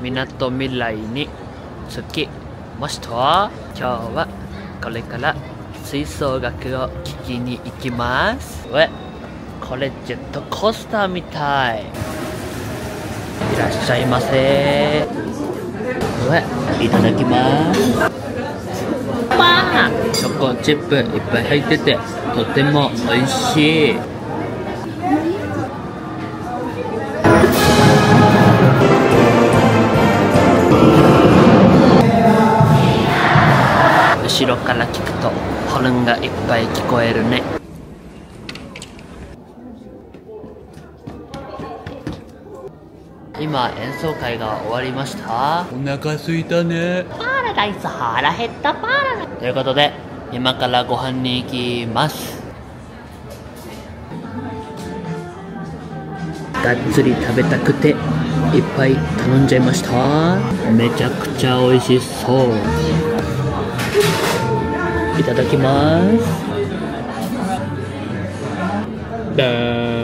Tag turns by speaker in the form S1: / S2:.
S1: みなとみらいに着きました。今日はこれから吹奏楽を聴きに行きます。これジェットコースターみたい。いらっしゃいませ。いただきます。チョコチップいっぱい入っててとても美味しい。後ろから聞くとホルンがいっぱい聞こえるね。今演奏会が終わりました。お腹すいたね。パラダイス腹減ったパラダイスということで今からご飯に行きます。がっつり食べたくていっぱい頼んじゃいました。めちゃくちゃ美味しそう。いただきます。